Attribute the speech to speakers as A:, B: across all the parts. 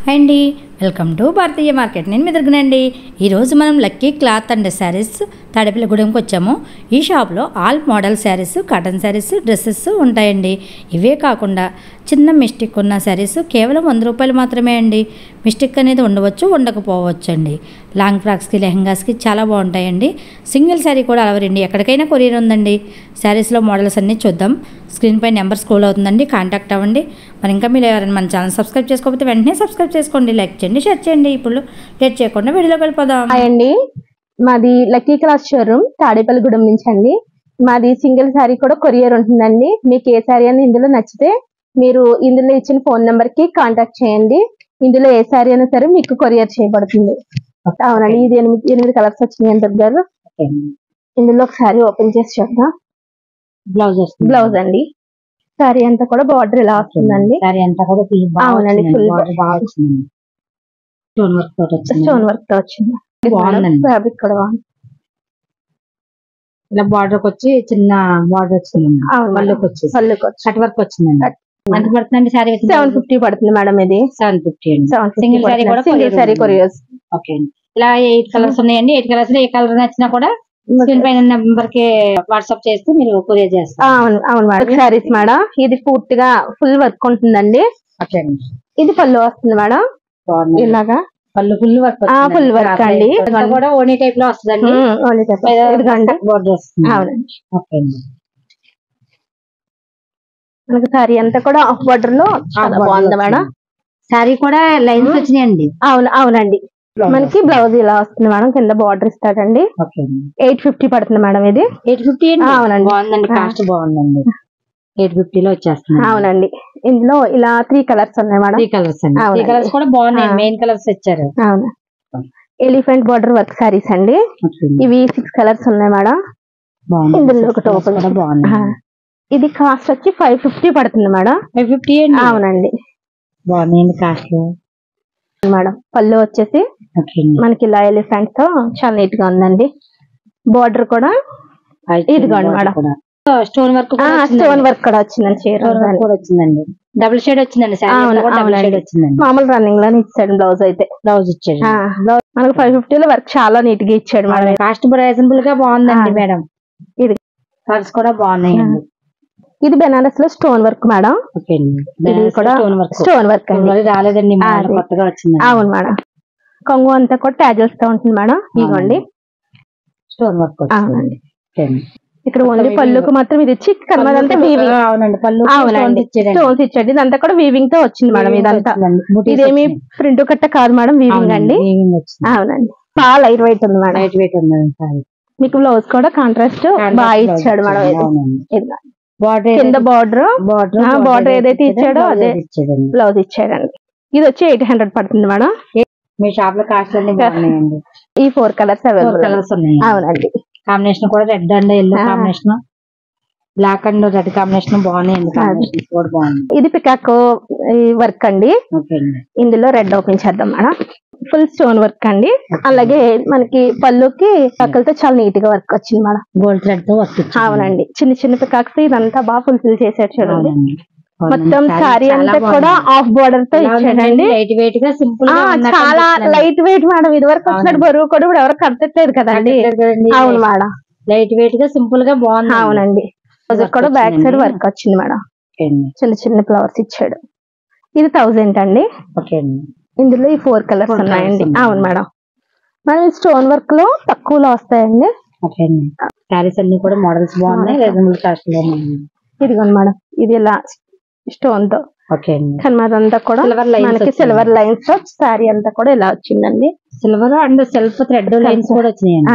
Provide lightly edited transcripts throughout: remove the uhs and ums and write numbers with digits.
A: Hi అండి, welcome to Bharatiya market. నేను మీ దగ్గరండి. ఈరోజు మనం లక్కీ క్లాత్ అండ్ శారీస్ తాడేపల్లిగూడెంకి వచ్చాము. ఈ షాప్లో all model sarees, cotton sarees, dresses ఉంటాయండి. ఇవే కాకుండా చిన్న మిస్టేక్ ఉన్న శారీస్ కేవలం 100 రూపాయలు మాత్రమే అండి. మిస్టేక్ అనేది ఉండవచ్చు, ఉండకపోవచ్చు అండి. లాంగ్ ఫ్రాక్స్కి, లెహంగాస్కి చాలా బాగుంటాయండి. సింగిల్ శారీ కూడా అలవరండి, ఎక్కడికైనా కొరియర్ ఉందండి. శారీస్లో మోడల్స్ అన్నీ చూద్దాం. స్క్రీన్ పై నెంబర్ స్క్రోల్ అవుతుందండి, కాంటాక్ట్ అవ్వండి. మరి ఇంకా మీరు ఎవరైనా మన ఛానల్ సబ్స్క్రైబ్ చేసుకోకపోతే వెంటనే సబ్స్క్రైబ్ చేసుకోండి, లైక్ చేయండి, షేర్ చేయండి. ఇప్పుడు లేట్ చేయకుండా వీడియోలోకి వెళ్ళిపోదాం.
B: హాయ్ అండి, మాది లక్కీ క్లాత్ షోరూమ్ తాడేపల్లిగూడెం నుంచి అండి. మాది సింగిల్ శారీ కూడా కొరియర్ ఉంటుందండి. మీకు ఏ శారీ అని ఇందులో నచ్చితే మీరు ఇందులో ఇచ్చిన ఫోన్ నెంబర్ కి కాంటాక్ట్ చేయండి. ఇందులో ఏ శారీ అయినా సరే మీకు కొరియర్ చేయబడుతుంది. అవునండి, ఇది 8 కలర్స్ వచ్చినాయి అంత గారు. ఇందులో ఒక శారీ ఓపెన్ చేసి చూద్దాం. బ్లౌజ్ అండి. శారీ అంతా కూడా బార్డర్ ఇలా వస్తుందండి. అవునండి, ఫుల్ స్టోన్ వర్క్ తో వచ్చింది. ఫ్యాబ్రిక్ కూడా బాగుంది.
A: ఇలా బార్డర్ వచ్చి చిన్న బార్డర్ వచ్చిందండి.
B: పళ్ళుకి
A: కట్ వర్క్ వచ్చిందండి. ఎంత పడుతుందండి శారీ?
B: 750 పడుతుంది మేడం. ఇది
A: 750 అండి.
B: 750
A: సింగిల్ శారీ కూడా
B: సింగిల్ శారీ కొరియర్స్.
A: ఓకే అండి. ఇలా 8 కలర్స్ ఉన్నాయండి. 8 కలర్స్ లో ఏ కలర్ నచ్చినా కూడా స్క్రీన్ పైన నెంబర్ కి వాట్సాప్ చేస్తే మీరు కొరియర్ చేస్తారు.
B: అవును మేడం. శారీస్ మేడం, ఇది పూర్తిగా ఫుల్ వర్క్ ఉంటుందండి. ఇది పళ్ళు వస్తుంది మేడం. ఇలాగా
A: పళ్ళు ఫుల్ వర్క్
B: అండి.
A: కూడా ఓనీ టైప్ లో వస్తుందండి.
B: అవునండి. మనకి శారీ అంతా కూడా ఆఫ్ బార్డర్ లో చాలా బాగుంది మేడం.
A: శారీ కూడా లైన్స్ వచ్చినాయండి.
B: అవునండి. మనకి బ్లౌజ్ ఇలా వస్తుంది మేడం, కింద బార్డర్ ఇస్తాడండి. 850 పడుతుంది మేడం. ఇది
A: 850.
B: అవునండి,
A: బాగుందండి. కాస్ట్ బాగుందండి. 850 లో వచ్చేస్తుంది.
B: అవునండి. ఇందులో ఇలా 3 కలర్స్ ఉన్నాయి మేడం.
A: 3 కలర్స్ అండి. 3 కలర్స్ కూడా బాగున్నాయి. మెయిన్ కలర్స్ ఇచ్చారు.
B: అవును, ఎలిఫెంట్ బార్డర్ వర్క్ శారీస్ అండి. ఇవి 6 కలర్స్ ఉన్నాయి మేడం. ఇందులో ఒకటి ఓపెన్
A: బాగుంది.
B: ఇది కాస్ట్ వచ్చి 550 పడుతుంది మేడం.
A: 550.
B: అవునండి,
A: బాగుంది కాస్ట్
B: మేడం. పళ్ళు వచ్చేసి మనకి ఇలా ఎలిఫెంట్ తో చాలా నీట్ గా ఉందండి. బార్డర్ కూడా ఇదిగోండి మేడం.
A: స్టోన్ వర్క్
B: కూడా వచ్చిందండి. చీర
A: కూడా వచ్చిందండి. డబుల్ షేడ్ వచ్చిందండి.
B: మామూలు రన్నింగ్ లోనే ఇచ్చాడు. బ్లౌజ్ అయితే
A: బ్లౌజ్ ఇచ్చాడు.
B: మనకు 550 లో వర్క్ చాలా నీట్ గా ఇచ్చాడు మేడం.
A: కాస్ట్ రీజనబుల్ గా బాగుందండి మేడం. ఇది కలర్స్ కూడా బాగున్నాయండి.
B: ఇది బెనారస్ లో స్టోన్ వర్క్ మేడం. ఇది కూడా స్టోన్ వర్క్ అండి.
A: రాలేదండి, కొత్తగా వచ్చింది.
B: అవును మేడం. కొంగు అంతా కూడా టాజల్స్ తో ఉంటుంది మేడం. ఇదిగోండి
A: స్టోన్ వర్క్.
B: అవునండి. ఇక్కడ ఓన్లీ పళ్ళుకు మాత్రం ఇది ఇచ్చి కనబడంతా వీవింగ్. అవునండి, స్టోన్స్ ఇచ్చాడు. ఇదంతా కూడా వీవింగ్ తో వచ్చింది మేడం. ఇదంతా ఇదేమి ప్రింట్ కట్ట కాదు మేడం, వీవింగ్ అండి. అవునండి, చాలా లైట్ వెయిట్ ఉంది మేడం.
A: లైట్ వెయిట్ ఉంది.
B: మీకు బ్లౌజ్ కూడా కాంట్రాస్ట్ బాగా ఇచ్చాడు మేడం. కింద బార్డర్ ఏదైతే ఇచ్చాడో అదే బ్లౌజ్ ఇచ్చాడండి. ఇది వచ్చి 800 పడుతుంది మేడం.
A: మీ షాప్ లో కాస్ట్ అన్ని బాగున్నాయండి.
B: ఈ 4 కలర్స్ అవైలబుల్.
A: కలర్స్ ఉన్నాయి.
B: అవునండి.
A: కాంబినేషన్ కూడా red and yellow combination, black and red combination బాగున్నాయండి. కాంబినేషన్ కూడా బాగుంది. ఇది పికాక్ వర్క్ అండి. ఇందులో రెడ్ ఓపెన్ చేద్దాం మేడం. ఫుల్ స్టోన్ వర్క్ అండి. అలాగే మనకి పళ్ళుకి పక్కలతో చాలా నీట్ గా వర్క్ వచ్చింది మేడం. గోల్డ్ థ్రెడ్ తో వర్క్.
B: అవునండి, చిన్న పికాక్స్ ఇదంతా బాగా ఫుల్ఫిల్ చేసాడు చూడండి. మొత్తం సారీ అంతా కూడా ఆఫ్ బోర్డర్ తో ఇచ్చాడండి.
A: లైట్ వెయిట్ గా సింపుల్ గా
B: చాలా లైట్ వెయిట్ మేడం. ఇది వరకు వచ్చినట్టు బరువు కూడా ఇప్పుడు ఎవరు కట్టట్లేదు కదండి. అవును మేడం,
A: లైట్ వెయిట్ గా సింపుల్ గా బాగుంది.
B: అవునండి, కూడా బ్యాక్ సైడ్ వర్క్ వచ్చింది మేడం. చిన్న ఫ్లవర్స్ ఇచ్చాడు. ఇది 1000 అండి. ఇందులో ఈ 4 కలర్స్ ఉన్నాయండి. అవును మేడం. మనం స్టోన్ వర్క్ లో తక్కువలో వస్తాయండి.
A: శారీస్ అన్ని కూడా మోడల్స్ బాగున్నాయి. రీజనబుల్ కాస్ట్ లో ఉన్నాయి.
B: ఇదిగోండి మేడం, ఇది ఇలా స్టోన్ తో కనమదంతా కూడా మనకి సిల్వర్ లైన్స్ తో శారీ అంతా కూడా ఇలా వచ్చిందండి.
A: Silver and self thread lines కూడా వచ్చినాయండి.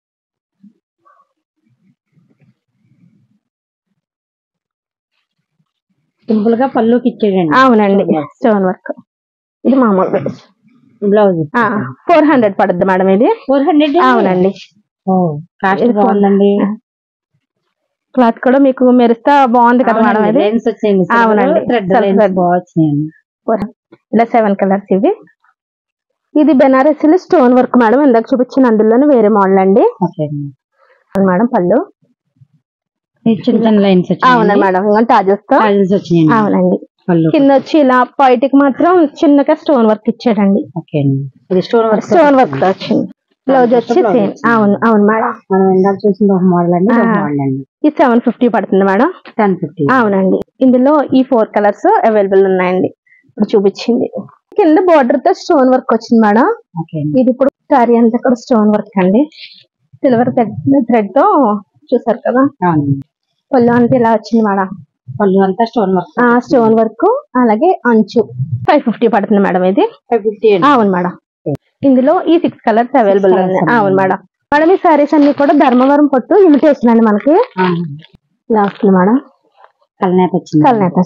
A: సింపుల్ గా పళ్ళుకి ఇచ్చేయండి.
B: అవునండి, స్టోన్ వర్క్. ఇది మామూలు
A: బ్లౌజ్
B: 400 పడుద్ది మేడం. ఇది
A: 400. అవునండి, కాస్ట్ బాగుందండి.
B: క్లాత్ కూడా మీకు మెరుస్తా బాగుంది కదా మేడం. ఇది అవునండి, ఇలా 7 కలర్స్ ఇవి. ఇది బెనారస్ స్టోన్ వర్క్ మేడం. ఇందాక చూపించిన అందులోనే వేరే మోడల్ అండి మేడం. పళ్ళు
A: చిన్న లైన్స్
B: అవునండి మేడం, టాజల్స్ తో. అవునండి,
A: పళ్ళు
B: కింద వచ్చి ఇలా పైటికి మాత్రం చిన్నగా స్టోన్ వర్క్ ఇచ్చాడండి.
A: ఓకే అండి. ఇది
B: స్టోన్ వర్క్ తో వచ్చింది. బ్లౌజ్ వచ్చి సేమ్. అవును అవును మేడం.
A: మనం ఇందాక చూసిన ఒక మోడల్ అండి, ఒక మోడల్ అండి.
B: ఇది 750 పడుతుంది మేడం.
A: 1050.
B: అవునండి. ఇందులో ఈ 4 కలర్స్ అవైలబుల్ ఉన్నాయండి. ఇప్పుడు చూపించింది. కింద బోర్డర్ తో స్టోన్ వర్క్ వచ్చింది మేడం. ఇది ఇప్పుడు సారీ అంతా కూడా స్టోన్ వర్క్ అండి. సిల్వర్ థ్రెడ్ తో చూసారు కదా. పళ్ళు అంతా ఇలా వచ్చింది మేడం.
A: పళ్ళు అంతా స్టోన్ వర్క్.
B: స్టోన్ వర్క్ అలాగే అంచు. 550 పడుతుంది మేడం. ఇది 550. అవును మేడం. ఇందులో ఈ 6 కలర్స్ అవైలబుల్ ఉన్నాయి. అవును మేడం. మేడం ఈ సారీస్ అన్ని కూడా ధర్మవరం పట్టు ఇమిటేషన్ అండి. మనకి ఇలా వస్తుంది మేడం.
A: కల్నేత వచ్చింది.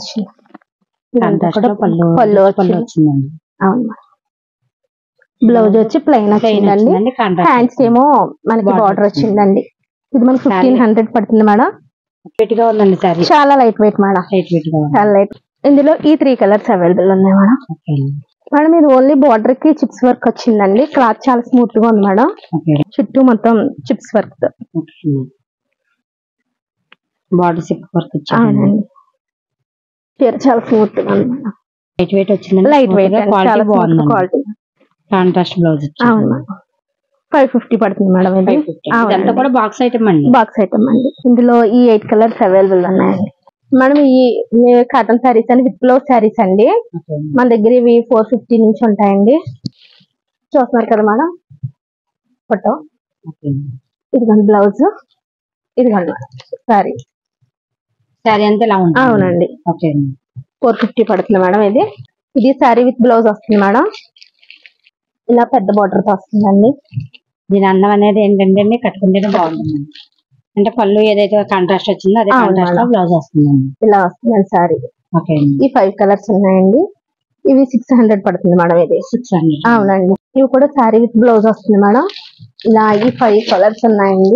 B: పళ్ళు వచ్చిందండి. అవును మేడం. బ్లౌజ్ వచ్చి ప్లెయిన్ వచ్చిందండి. హ్యాండ్స్ ఏమో మనకి బార్డర్ వచ్చిందండి. ఇది మనకి 1500 పడుతుంది మేడం. చాలా లైట్ వెయిట్ మేడం. చాలా లైట్. ఇందులో ఈ 3 కలర్స్ అవైలబుల్ ఉన్నాయి మేడం. మేడం ఇది ఓన్లీ బార్డర్ కి చిప్స్ వర్క్ వచ్చిందండి. క్లాత్ చాలా స్మూత్ గా ఉంది మేడం. చుట్టూ మొత్తం chips work.
A: Border chip work
B: అవునండి. చాలా స్మూత్ గా ఉంది మేడం.
A: లైట్ వెయిట్ వచ్చిందండి.
B: లైట్ వెయిట్ చాలా బాగుంది క్వాలిటీ.
A: Contrast blouse.
B: అవును మేడం. 550 పడుతుంది మేడం. ఇది
A: ఇదంతా కూడా బాక్స్ ఐటమ్ అండి.
B: బాక్స్ ఐటమ్ అండి. ఇందులో ఈ 8 కలర్స్ అవైలబుల్ ఉన్నాయండి మేడం. ఈ కాటన్ శారీస్ అండి, విత్ బ్లౌజ్ శారీస్ అండి. మన దగ్గర ఇవి 450 నుంచి ఉంటాయండి. చూస్తున్నారు కదా మేడం ఫోటో. ఇదిగోండి బ్లౌజ్. ఇదిగోండి సారీ.
A: సారీ అంతా ఇలా ఉంది.
B: అవునండి. 450 పడుతుంది మేడం. ఇది సారీ విత్ బ్లౌజ్ వస్తుంది మేడం. ఇలా పెద్ద బార్డర్ తో వస్తుందండి.
A: దీని అందం అనేది ఏంటంటే కట్టుకుంటేనే బాగుంటుంది. అంటే పళ్ళు ఏదైతే కాంట్రాస్ట్ వచ్చిందో అదే కాంట్రాస్ట్ లో బ్లౌజ్ వస్తుందండి.
B: ఇలా వస్తుందండి సారీ. ఈ 5 కలర్స్ ఉన్నాయండి. ఇవి 600 పడుతుంది మేడం. ఇది
A: 600.
B: అవునండి. ఇవి కూడా సారీ విత్ బ్లౌజ్ వస్తుంది మేడం. ఇలా ఈ 5 కలర్స్ ఉన్నాయండి.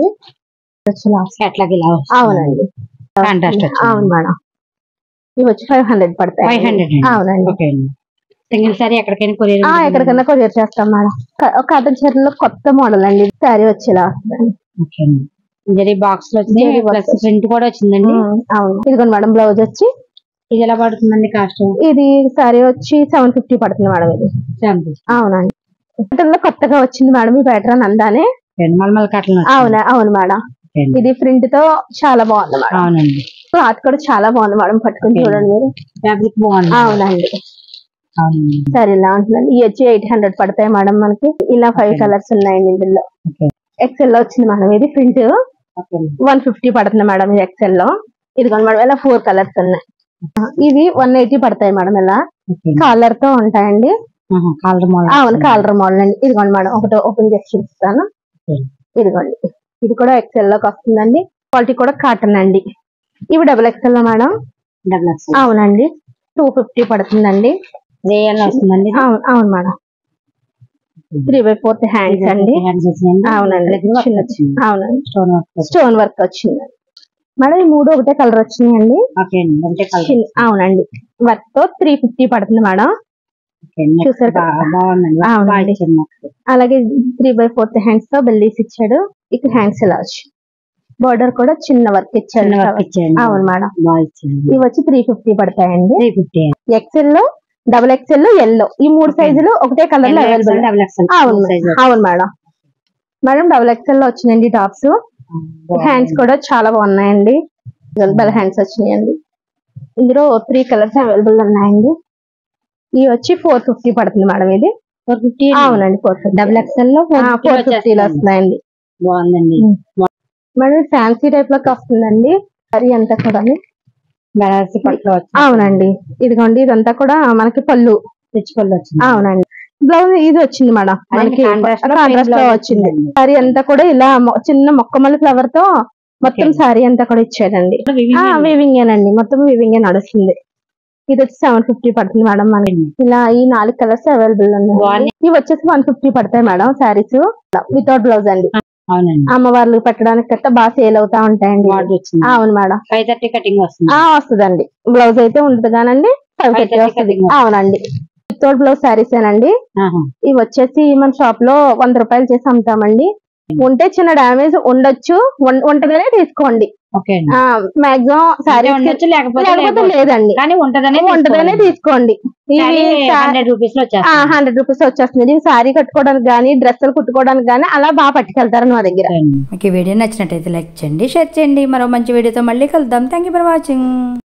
B: అవునండి. అవును మేడం. ఇవి వచ్చి 500 పడతాయి.
A: 500.
B: అవునండి.
A: సింగిల్ సారీ ఎక్కడికైనా
B: కొరియర్ చేస్తాం మేడం. కాటన్ చీరలో కొత్త మోడల్ అండి. సారీ వచ్చేలా వస్తుంది.
A: బాక్స్ లో ప్రింట్ కూడా వచ్చిందండి.
B: అవును. ఇదిగోండి మేడం బ్లౌజ్ వచ్చి.
A: ఇది ఎలా పడుతుందండి కాస్ట్?
B: ఇది సారీ వచ్చి 750 పడుతుంది మేడం. ఇది
A: 750.
B: అవునండి. కాటన్ లో కొత్తగా వచ్చింది మేడం ఈ ప్యాటర్న్ అందానే. అవునా. అవును మేడం. ఇది ప్రింట్ తో చాలా బాగుంది మేడం.
A: అవునండి.
B: క్లాత్ కూడా చాలా బాగుంది మేడం. పట్టుకుని చూడండి మీరు.
A: ఫ్యాబ్రిక్ బాగుంది.
B: అవునండి. సరే ఇలా ఉంటుందండి. ఇవి వచ్చి 800 పడతాయి మేడం. మనకి ఇలా 5 కలర్స్ ఉన్నాయండి. ఇందులో ఎక్సెల్ లో వచ్చింది మేడం. ఇది ప్రింట్ 150 పడుతుంది మేడం. ఇది ఎక్సెల్ లో. ఇదిగోండి మేడం ఇలా 4 కలర్స్ ఉన్నాయి. ఇవి 180 పడతాయి మేడం. ఇలా కాలర్ తో ఉంటాయండి. అవును కాలర్ మోడల్ అండి. ఇదిగోండి మేడం ఒకటి ఓపెన్ చేసి చూపిస్తాను. ఇదిగోండి ఇది కూడా ఎక్సెల్ లోకి వస్తుందండి. క్వాలిటీ కూడా కాటన్ అండి. ఇవి డబుల్ ఎక్సెల్ లో మేడం. అవునండి. 250 పడుతుందండి.
A: వస్తుందండి.
B: అవును మేడం. 3/4 హ్యాండ్స్ అండి. అవునండి. అవునండి. స్టోన్ వర్క్ వచ్చిందండి మేడం. ఈ 3 ఒకటే కలర్ వచ్చినాయండి. అవునండి. వర్క్ తో 350 పడుతుంది మేడం. చూసారు. అలాగే 3/4 హ్యాండ్స్ తో బెల్లీస్ ఇచ్చాడు. ఇక హ్యాండ్స్ ఇలా వచ్చి బోర్డర్ కూడా చిన్న వర్క్ ఇచ్చాడు. అవును మేడం. ఇవి వచ్చి 350 పడతాయండి. ఎక్సెల్ లో, డబుల్ ఎక్సెల్ లో, ఎల్లో ఈ 3 సైజులు ఒకటే కలర్ లో అవైలబుల్. అవును మేడం. మేడం డబుల్ ఎక్సెల్ లో వచ్చినాయండి టాప్స్. హ్యాండ్స్ కూడా చాలా బాగున్నాయండి. బెల్ హ్యాండ్స్ వచ్చినాయండి. ఇందులో 3 కలర్స్ అవైలబుల్ ఉన్నాయండి. ఇవి వచ్చి 450 పడుతుంది మేడం. ఇది 450. అవునండి. 450. డబుల్ ఎక్సెల్ లో 450 లో వస్తున్నాయండి.
A: బాగుందండి
B: మేడం. ఫ్యాన్సీ టైప్ లోకి వస్తుందండి. అది అంతా కూడా
A: బనారసి పట్టు.
B: అవునండి. ఇదిగోండి ఇదంతా కూడా మనకి పళ్ళు
A: పళ్ళు వచ్చింది.
B: అవునండి. బ్లౌజ్ ఇది వచ్చింది మేడం. మనకి కాంట్రాస్ట్ లో వచ్చింది. సారీ అంతా కూడా ఇలా చిన్న మొక్కమల్లి ఫ్లవర్ తో మొత్తం సారీ అంతా కూడా ఇచ్చాడండి. వీవింగ్ ఏనండి. మొత్తం వీవింగ్ నడుస్తుంది. ఇది వచ్చి 750 పడుతుంది మేడం. మనకి ఇలా ఈ 4 కలర్స్ అవైలబుల్ ఉన్నాయి. ఇవి వచ్చేసి 150 పడతాయి మేడం. శారీస్ వితౌట్ బ్లౌజ్ అండి. అమ్మవార్లు పెట్టడానికి కట్ట బాగా సేల్ అవుతా ఉంటాయండి. అవును మేడం.
A: 530 కటింగ్
B: వస్తుందండి. బ్లౌజ్ అయితే ఉంటుంది కానండి 530 వస్తుంది. అవునండి. వితౌట్ బ్లౌజ్ శారీస్ ఏనండి. ఇవి వచ్చేసి మన షాప్ లో 100 రూపాయలు చేసి అమ్ముతామండి. ఉంటే చిన్న డామేజ్ ఉండొచ్చు. ఉంటగానే తీసుకోండి.
A: ఓకే అండి.
B: మాక్సిమం సారీ
A: ఉండొచ్చు లేకపోతే
B: లేకపోతే లేదండి,
A: కానీ ఉంటదనే
B: తీసుకోండి. ఇవి
A: 100 రూపీస్ లో వచ్చేస్తుంది.
B: 100 రూపీస్ వచ్చేస్తుంది. ఇవి సారీ కట్టుకోవడానికి కానీ డ్రెస్సులు కుట్టుకోవడానికి కానీ అలా బాగా పట్టుకెళ్తారు మా దగ్గర.
A: మీకు ఈ వీడియో నచ్చినట్టయితే లైక్ చేయండి, షేర్ చేయండి. మరో మంచి వీడియోతో మళ్ళీ కలుద్దాం. Thank you for watching.